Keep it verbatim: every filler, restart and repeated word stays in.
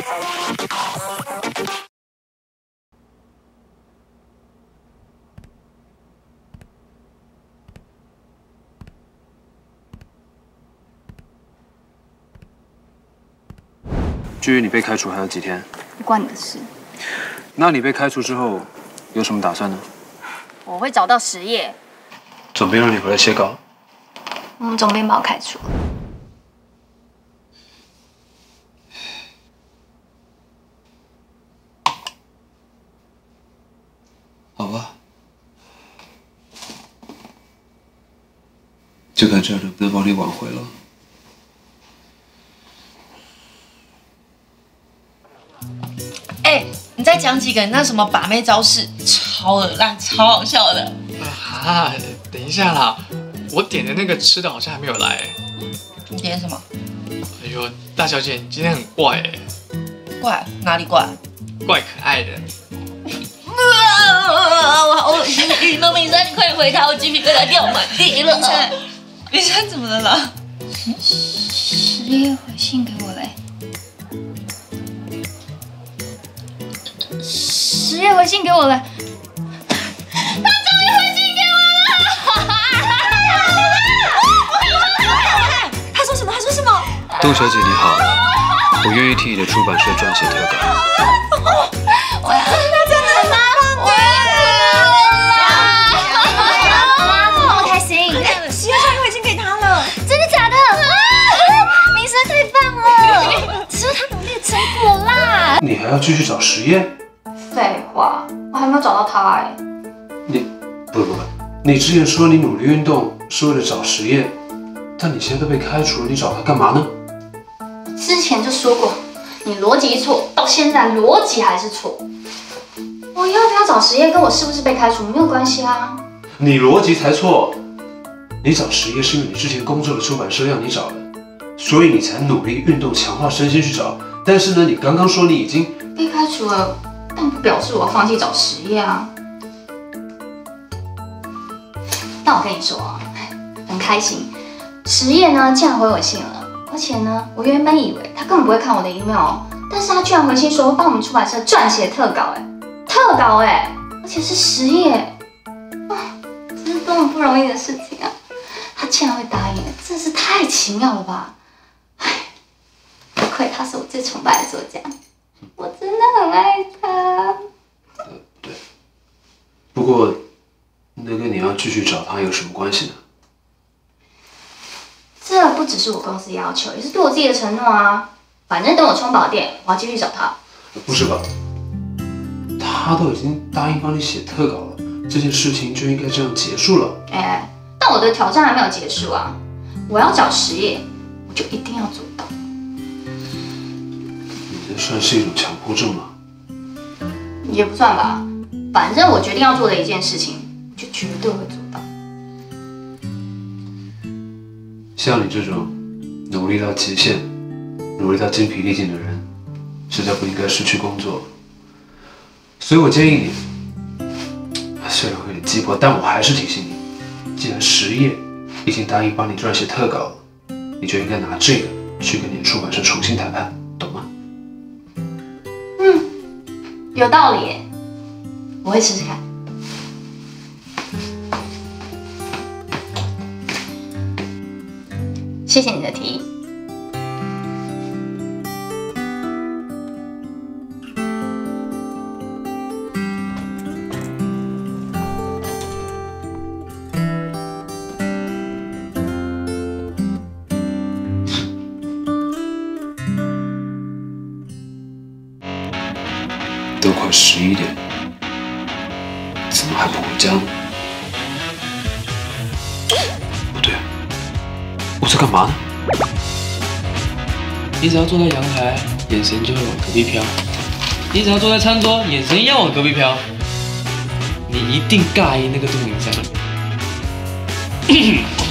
距离你被开除还有几天？ 不关你的事。 那你被开除之后有什么打算呢？ 我会找到实业。 总编让你回来写稿。 嗯，总编把我开除了。 好吧，就看这样能不能帮你挽回了。 哎、欸，你再讲几个那什么把妹招式，超恶烂，超好笑的。 啊，等一下啦，我点的那个吃的好像还没有来。 你点什么？ 哎呦，大小姐，你今天很怪哎。 怪？哪里怪？ 怪可爱的。 啊！我好恶心！雨农明山，你快点回他，我鸡皮疙瘩掉满地了。明山，明山怎么了啦？ 实业回信给我嘞。 十月回信给我了，他终于回信给我了！ 他说什么？他说什么？ 杜小姐你好，我愿意替你的出版社撰写特稿。 我要他真的吗？我要那么开心！ 十月终于回信给他了， 真的假的？名声太棒了，只是他努力的成果啦。 你还要继续找实验？ 废话，我还没有找到他哎。 你不不不，你之前说你努力运动是为了找实业，但你现在都被开除了，你找他干嘛呢？ 之前就说过，你逻辑错，到现在逻辑还是错。我要不要找实业跟我是不是被开除没有关系啊。 你逻辑才错，你找实业是因为你之前工作的出版社要你找的，所以你才努力运动强化身心去找。但是呢，你刚刚说你已经被开除了。 但不表示我要放弃找实业啊！但我跟你说啊，很开心，实业呢竟然回我信了，而且呢，我原本以为他根本不会看我的 email， 但是他居然回信说帮我们出版社撰写特稿，哎，特稿哎，而且是实业，啊，这是多么不容易的事情啊！他竟然会答应，真是太奇妙了吧！哎，不愧他是我最崇拜的作家。 我真的很爱他。 呃，对。不过，那跟你要继续找他有什么关系呢？ 这不只是我公司要求，也是对我自己的承诺啊。反正等我充饱电，我要继续找他。 不是吧？他都已经答应帮你写特稿了，这件事情就应该这样结束了。 哎，但我的挑战还没有结束啊！我要找实业，我就一定要做到。 这算是一种强迫症吗？ 也不算吧，反正我决定要做的一件事情，就绝对会做到。 像你这种努力到极限、努力到精疲力尽的人，实在不应该失去工作。所以我建议你，虽然会有点鸡婆，但我还是提醒你，既然实业已经答应帮你撰写特稿了，你就应该拿这个去跟你的出版社重新谈判，懂吗？ 有道理耶，我会试试看。谢谢你的提议。 都快十一点，怎么还不回家呢？不对，我在干嘛呢？ 你只要坐在阳台，眼神就会往隔壁飘；你只要坐在餐桌，眼神一样往隔壁飘。你一定尬意那个杜明山。